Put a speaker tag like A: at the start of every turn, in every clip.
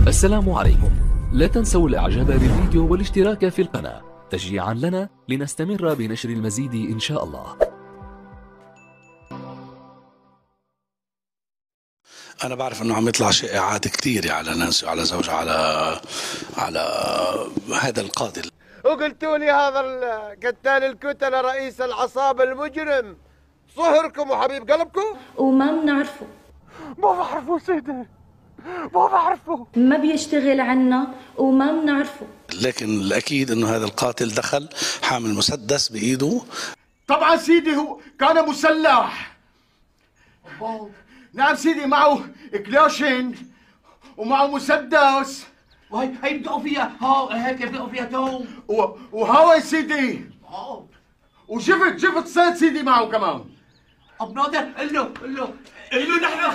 A: السلام عليكم. لا تنسوا الاعجاب بالفيديو والاشتراك في القناة تشجيعا لنا لنستمر بنشر المزيد ان شاء الله.
B: أنا بعرف إنه عم يطلع شائعات كثيرة على نانسي وعلى زوجها على هذا القاتل.
C: وقلتوا لي هذا قتال الكتلة رئيس العصابة المجرم صهركم وحبيب قلبكم؟
D: وما بنعرفه.
C: ما بعرفه سيدي، ما بعرفه،
D: ما بيشتغل عنا وما بنعرفه.
B: لكن الأكيد إنه هذا القاتل دخل حامل مسدس بإيده.
C: طبعا سيدي هو كان مسلح. نعم سيدي، معه كلاشين ومعه مسدس.
E: هي بدقوا فيها، هيك بدقوا فيها توم.
C: وهو سيدي. وشفت صيد سيدي معه كمان.
E: ابو ناظر قل له نحن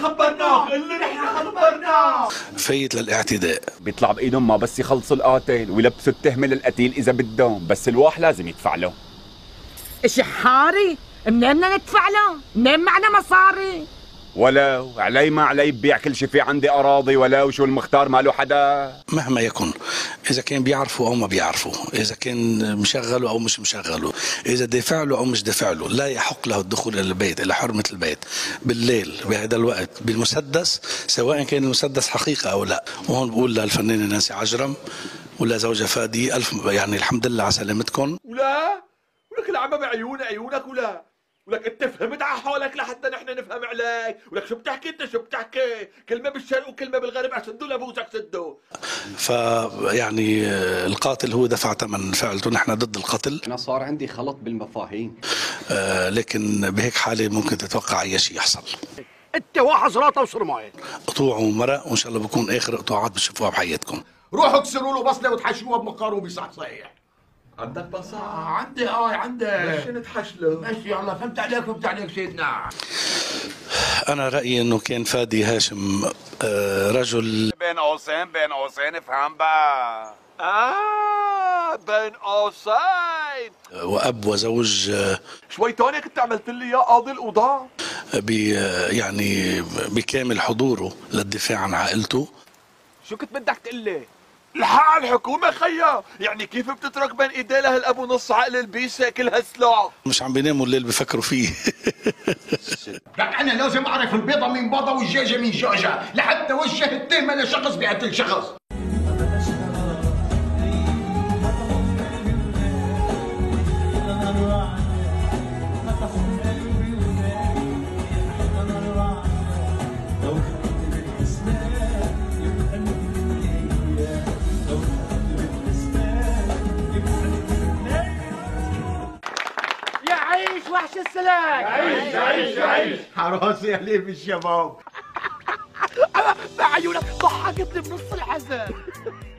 E: خبرناك.
B: فايت للاعتداء.
F: بيطلع بايدهم ما بس يخلصوا القاتل ويلبسوا التهمه للقتيل اذا بدهم، بس الواح لازم يدفع له.
G: اشي حاري، منين بدنا ندفع له؟ منين معنا مصاري؟
F: ولو علي ما علي ببيع كل شيء، في عندي اراضي ولو شو المختار ماله حدا.
B: مهما يكن، اذا كان بيعرفوا او ما بيعرفوا، اذا كان مشغله او مش مشغله، اذا دافع له او مش دافع له، لا يحق له الدخول الى البيت، الى حرمه البيت بالليل بهذا الوقت بالمسدس، سواء كان المسدس حقيقه او لا. وهون بقول للفنانه نانسي عجرم ولا زوجها فادي الف يعني الحمد لله على سلامتكم.
E: ولك العمى بعيونك ولك انت فهمت على حالك لحتى نحن نفهم عليك، ولك شو بتحكي انت، شو بتحكي؟ كلمه بالشرق وكلمه بالغرب، اشدوا لابوسك سدوا.
B: فيعني القاتل هو دفع ثمن فعلته، نحن ضد القتل.
H: انا صار عندي خلط بالمفاهيم.
B: لكن بهيك حاله ممكن تتوقع اي شيء يحصل.
C: انت واحد زراطه وصرمايه.
B: قطوع ومرق، وان شاء الله بكون اخر قطوعات بتشوفوها بحياتكم.
C: روحوا اكسروا له بصله وتحشوها بمقار وبصحيح.
E: عندك بصاعة؟ عندي ماشي نتحش له. ماشي يلا، فهمت عليك سيدنا.
B: أنا رأيي إنه كان فادي هاشم رجل
F: بين قوسين افهم بقى.
E: بين قوسين.
B: وأب وزوج.
E: شوي تاني كنت عملت لي اياه قاضي القضاة.
B: يعني بكامل حضوره للدفاع عن عائلته.
E: شو كنت بدك تقول لي؟ الحق الحكومة خيا، يعني كيف بتترك بين ايدي لهالاب ونص عقل البيسة كل هالسلاح؟
B: مش عم بيناموا الليل بفكروا فيه.
C: لك انا لازم اعرف البيضة من بيضة والجاجة من جاجة لحتى وجه التهمة لشخص بقتل شخص.
G: وحش السلاك.
C: عيش حراسي عليه الشباب.
G: بعيونك ضحكتني بنص الحزن.